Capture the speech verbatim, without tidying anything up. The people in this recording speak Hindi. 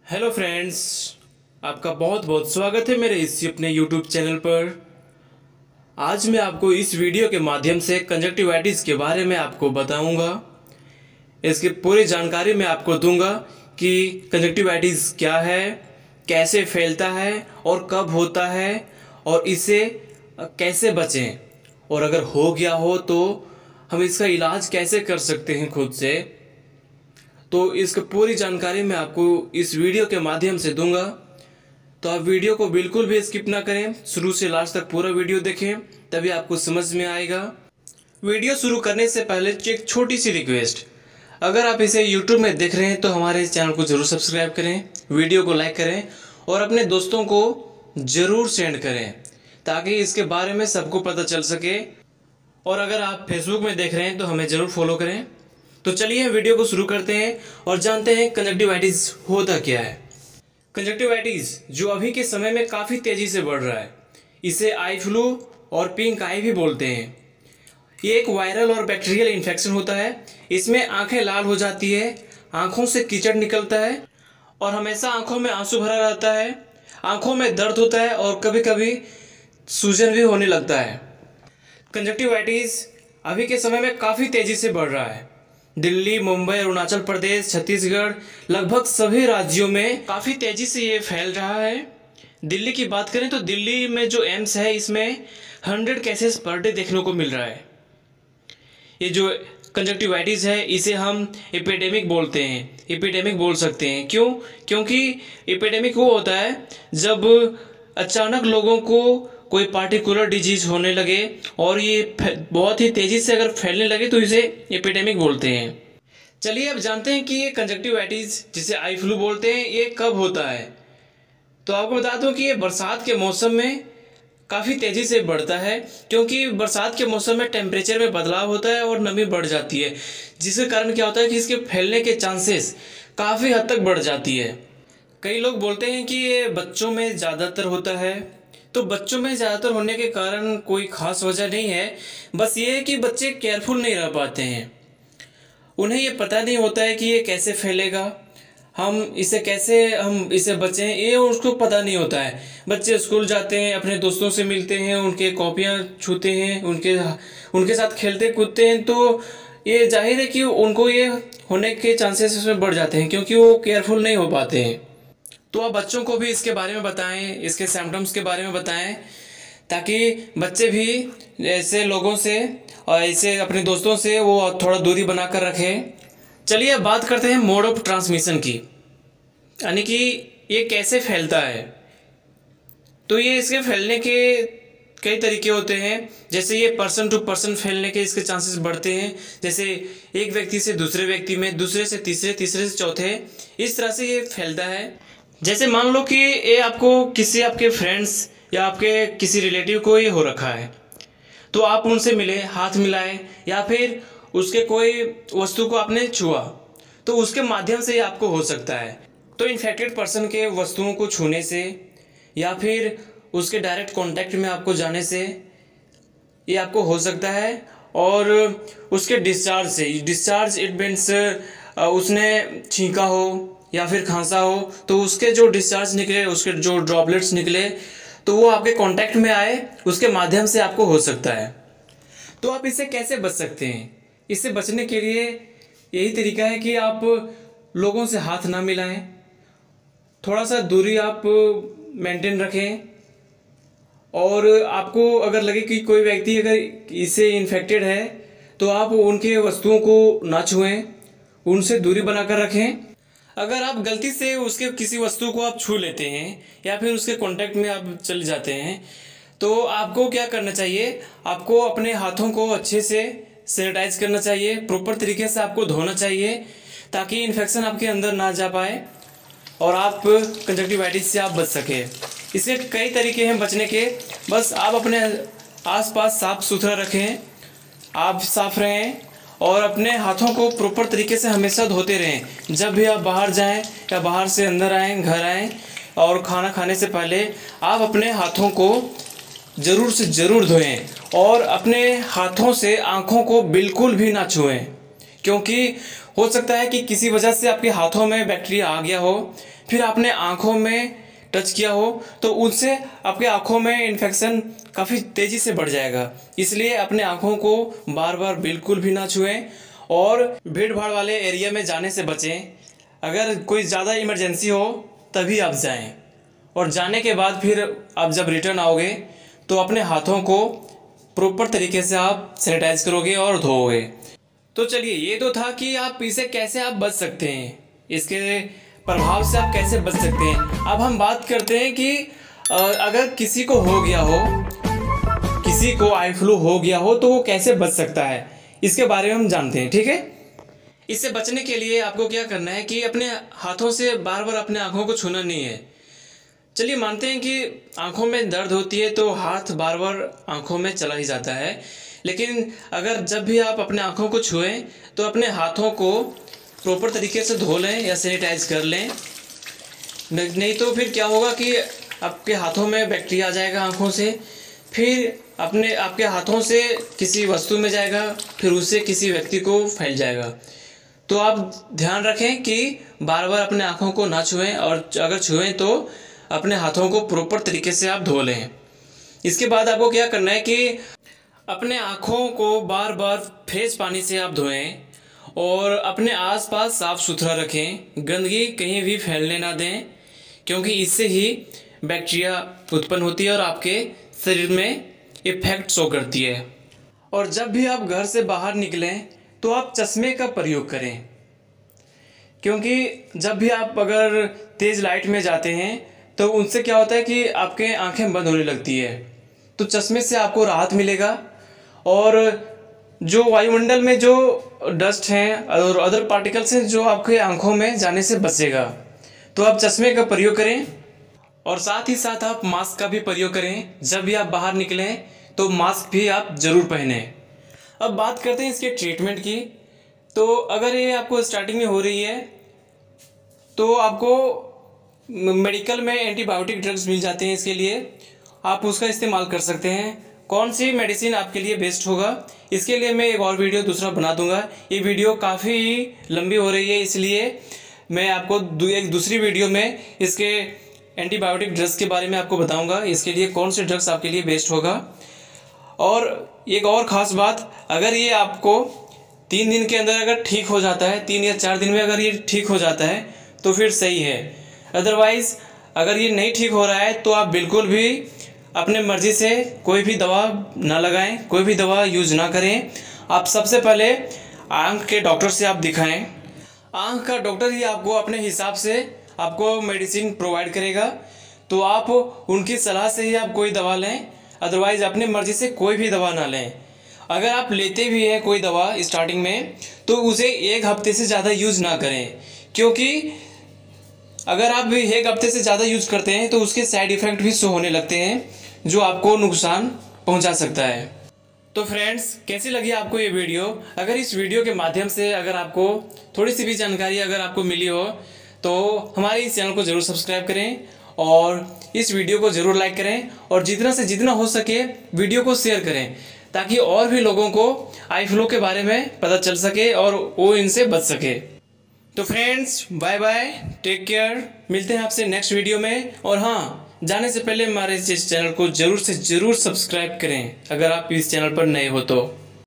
हेलो फ्रेंड्स, आपका बहुत बहुत स्वागत है मेरे इस अपने यूट्यूब चैनल पर। आज मैं आपको इस वीडियो के माध्यम से कंजक्टिवाइटिस के बारे में आपको बताऊंगा। इसकी पूरी जानकारी मैं आपको दूंगा कि कंजक्टिवाइटिस क्या है, कैसे फैलता है और कब होता है और इससे कैसे बचें, और अगर हो गया हो तो हम इसका इलाज कैसे कर सकते हैं खुद से। तो इसकी पूरी जानकारी मैं आपको इस वीडियो के माध्यम से दूंगा। तो आप वीडियो को बिल्कुल भी स्किप ना करें, शुरू से लास्ट तक पूरा वीडियो देखें, तभी आपको समझ में आएगा। वीडियो शुरू करने से पहले एक छोटी सी रिक्वेस्ट, अगर आप इसे यूट्यूब में देख रहे हैं तो हमारे इस चैनल को ज़रूर सब्सक्राइब करें, वीडियो को लाइक करें और अपने दोस्तों को ज़रूर सेंड करें ताकि इसके बारे में सबको पता चल सके। और अगर आप फेसबुक में देख रहे हैं तो हमें ज़रूर फॉलो करें। तो चलिए वीडियो को शुरू करते हैं और जानते हैं कंजक्टिवाइटिस होता क्या है। कंजक्टिवाइटिस जो अभी के समय में काफ़ी तेज़ी से बढ़ रहा है, इसे आई फ्लू और पिंक आई भी बोलते हैं। ये एक वायरल और बैक्टीरियल इन्फेक्शन होता है। इसमें आंखें लाल हो जाती है, आंखों से कीचड़ निकलता है और हमेशा आंखों में आंसू भरा रहता है, आंखों में दर्द होता है और कभी कभी सूजन भी होने लगता है। कंजक्टिवाइटिस अभी के समय में काफ़ी तेज़ी से बढ़ रहा है। दिल्ली, मुंबई, अरुणाचल प्रदेश, छत्तीसगढ़, लगभग सभी राज्यों में काफ़ी तेज़ी से ये फैल रहा है। दिल्ली की बात करें तो दिल्ली में जो एम्स है इसमें हंड्रेड केसेस पर डे देखने को मिल रहा है। ये जो कंजक्टिवाइटिस है इसे हम एपिडेमिक बोलते हैं, एपिडेमिक बोल सकते हैं। क्यों? क्योंकि एपिडेमिक वो होता है जब अचानक लोगों को कोई पार्टिकुलर डिजीज होने लगे और ये बहुत ही तेज़ी से अगर फैलने लगे तो इसे एपिडेमिक बोलते हैं। चलिए अब जानते हैं कि ये कंजक्टिवाइटिस जिसे आई फ्लू बोलते हैं ये कब होता है। तो आपको बता दूं कि ये बरसात के मौसम में काफ़ी तेज़ी से बढ़ता है, क्योंकि बरसात के मौसम में टेम्परेचर में बदलाव होता है और नमी बढ़ जाती है, जिसके कारण क्या होता है कि इसके फैलने के चांसेस काफ़ी हद तक बढ़ जाती है। कई लोग बोलते हैं कि ये बच्चों में ज़्यादातर होता है। तो बच्चों में ज़्यादातर होने के कारण कोई ख़ास वजह नहीं है, बस ये है कि बच्चे केयरफुल नहीं रह पाते हैं। उन्हें ये पता नहीं होता है कि ये कैसे फैलेगा, हम इसे कैसे हम इसे बचें, ये उसको पता नहीं होता है। बच्चे स्कूल जाते हैं, अपने दोस्तों से मिलते हैं, उनके कॉपियाँ छूते हैं, उनके उनके साथ खेलते कूदते हैं, तो ये जाहिर है कि उनको ये होने के चांसेस इसमें बढ़ जाते हैं क्योंकि वो केयरफुल नहीं हो पाते हैं। तो आप बच्चों को भी इसके बारे में बताएं, इसके सिम्टम्स के बारे में बताएं, ताकि बच्चे भी ऐसे लोगों से और ऐसे अपने दोस्तों से वो थोड़ा दूरी बनाकर रखें। चलिए अब बात करते हैं मोड ऑफ ट्रांसमिशन की, यानी कि ये कैसे फैलता है। तो ये इसके फैलने के कई तरीके होते हैं। जैसे ये पर्सन टू पर्सन फैलने के इसके चांसेस बढ़ते हैं, जैसे एक व्यक्ति से दूसरे व्यक्ति में, दूसरे से तीसरे, तीसरे से चौथे, इस तरह से ये फैलता है। जैसे मान लो कि ये आपको किसी आपके फ्रेंड्स या आपके किसी रिलेटिव को ये हो रखा है, तो आप उनसे मिले, हाथ मिलाए या फिर उसके कोई वस्तु को आपने छुआ, तो उसके माध्यम से ये आपको हो सकता है। तो इन्फेक्टेड पर्सन के वस्तुओं को छूने से या फिर उसके डायरेक्ट कांटेक्ट में आपको जाने से ये आपको हो सकता है। और उसके डिस्चार्ज से, डिस्चार्ज इट मीन्स उसने छींका हो या फिर खांसा हो तो उसके जो डिस्चार्ज निकले, उसके जो ड्रॉपलेट्स निकले, तो वो आपके कांटेक्ट में आए, उसके माध्यम से आपको हो सकता है। तो आप इससे कैसे बच सकते हैं? इससे बचने के लिए यही तरीका है कि आप लोगों से हाथ ना मिलाएं, थोड़ा सा दूरी आप मेंटेन रखें। और आपको अगर लगे कि कोई व्यक्ति अगर इससे इन्फेक्टेड है तो आप उनके वस्तुओं को ना छुएं, उनसे दूरी बनाकर रखें। अगर आप गलती से उसके किसी वस्तु को आप छू लेते हैं या फिर उसके कांटेक्ट में आप चले जाते हैं, तो आपको क्या करना चाहिए, आपको अपने हाथों को अच्छे से सैनिटाइज करना चाहिए, प्रॉपर तरीके से आपको धोना चाहिए ताकि इन्फेक्शन आपके अंदर ना जा पाए और आप कंजक्टिवाइटिस से आप बच सके। इसके कई तरीके हैं बचने के, बस आप अपने आसपास साफ सुथरा रखें, आप साफ रहें और अपने हाथों को प्रॉपर तरीके से हमेशा धोते रहें। जब भी आप बाहर जाएं या बाहर से अंदर आएं, घर आएं और खाना खाने से पहले आप अपने हाथों को ज़रूर से ज़रूर धोएं और अपने हाथों से आँखों को बिल्कुल भी ना छुएं, क्योंकि हो सकता है कि किसी वजह से आपके हाथों में बैक्टीरिया आ गया हो फिर आपने आँखों में टच किया हो तो उससे आपके आँखों में इन्फेक्शन काफ़ी तेज़ी से बढ़ जाएगा। इसलिए अपने आँखों को बार बार बिल्कुल भी ना छुएं और भीड़ भाड़ वाले एरिया में जाने से बचें। अगर कोई ज़्यादा इमरजेंसी हो तभी आप जाएं, और जाने के बाद फिर आप जब रिटर्न आओगे तो अपने हाथों को प्रॉपर तरीके से आप सैनिटाइज करोगे और धोओगे। तो चलिए, ये तो था कि आप इसे कैसे आप बच सकते हैं, इसके प्रभाव से आप कैसे बच सकते हैं। अब हम बात करते हैं कि अगर किसी को हो गया हो, किसी को आई फ्लू हो गया हो तो वो कैसे बच सकता है, इसके बारे में हम जानते हैं। ठीक है, इससे बचने के लिए आपको क्या करना है कि अपने हाथों से बार बार अपने आँखों को छूना नहीं है। चलिए मानते हैं कि आँखों में दर्द होती है तो हाथ बार बार आँखों में चला ही जाता है, लेकिन अगर जब भी आप अपने आँखों को छुएं तो अपने हाथों को प्रॉपर तरीके से धो लें या सैनिटाइज कर लें। नहीं तो फिर क्या होगा कि आपके हाथों में बैक्टीरिया आ जाएगा आँखों से, फिर अपने आपके हाथों से किसी वस्तु में जाएगा, फिर उससे किसी व्यक्ति को फैल जाएगा। तो आप ध्यान रखें कि बार बार अपने आँखों को ना छुएं, और अगर छुएं तो अपने हाथों को प्रॉपर तरीके से आप धो लें। इसके बाद आपको क्या करना है कि अपने आँखों को बार बार फ्रेश पानी से आप धोएं और अपने आसपास साफ़ सुथरा रखें, गंदगी कहीं भी फैलने ना दें, क्योंकि इससे ही बैक्टीरिया उत्पन्न होती है और आपके शरीर में इफेक्ट शो करती है। और जब भी आप घर से बाहर निकलें तो आप चश्मे का प्रयोग करें, क्योंकि जब भी आप अगर तेज़ लाइट में जाते हैं तो उनसे क्या होता है कि आपके आंखें बंद होने लगती है। तो चश्मे से आपको राहत मिलेगा, और जो वायुमंडल में जो डस्ट हैं और अदर पार्टिकल्स हैं जो आपके आंखों में जाने से बचेगा। तो आप चश्मे का प्रयोग करें, और साथ ही साथ आप मास्क का भी प्रयोग करें। जब भी आप बाहर निकलें तो मास्क भी आप ज़रूर पहनें। अब बात करते हैं इसके ट्रीटमेंट की। तो अगर ये आपको स्टार्टिंग में हो रही है तो आपको मेडिकल में एंटीबायोटिक ड्रग्स मिल जाते हैं, इसके लिए आप उसका इस्तेमाल कर सकते हैं। कौन सी मेडिसिन आपके लिए बेस्ट होगा, इसके लिए मैं एक और वीडियो दूसरा बना दूंगा। ये वीडियो काफ़ी लंबी हो रही है, इसलिए मैं आपको एक दूसरी वीडियो में इसके एंटीबायोटिक ड्रग्स के बारे में आपको बताऊंगा, इसके लिए कौन से ड्रग्स आपके लिए बेस्ट होगा। और एक और ख़ास बात, अगर ये आपको तीन दिन के अंदर अगर ठीक हो जाता है, तीन या चार दिन में अगर ये ठीक हो जाता है तो फिर सही है। अदरवाइज़ अगर ये नहीं ठीक हो रहा है तो आप बिल्कुल भी अपने मर्ज़ी से कोई भी दवा ना लगाएं, कोई भी दवा यूज़ ना करें। आप सबसे पहले आँख के डॉक्टर से आप दिखाएं। आँख का डॉक्टर ही आपको अपने हिसाब से आपको मेडिसिन प्रोवाइड करेगा, तो आप उनकी सलाह से ही आप कोई दवा लें। अदरवाइज़ अपनी मर्ज़ी से कोई भी दवा ना लें। अगर आप लेते भी हैं कोई दवा स्टार्टिंग में तो उसे एक हफ्ते से ज़्यादा यूज़ ना करें, क्योंकि अगर आप एक हफ्ते से ज़्यादा यूज़ करते हैं तो उसके साइड इफ़ेक्ट भी शो होने लगते हैं जो आपको नुकसान पहुंचा सकता है। तो फ्रेंड्स, कैसी लगी आपको ये वीडियो? अगर इस वीडियो के माध्यम से अगर आपको थोड़ी सी भी जानकारी अगर आपको मिली हो तो हमारे इस चैनल को ज़रूर सब्सक्राइब करें और इस वीडियो को ज़रूर लाइक करें, और जितना से जितना हो सके वीडियो को शेयर करें, ताकि और भी लोगों को आई फ्लू के बारे में पता चल सके और वो इनसे बच सके। तो friends, bye bye, take care, मिलते हैं आपसे नेक्स्ट वीडियो में। और हाँ, जाने से पहले हमारे इस चैनल को ज़रूर से ज़रूर सब्सक्राइब करें अगर आप इस चैनल पर नए हो तो।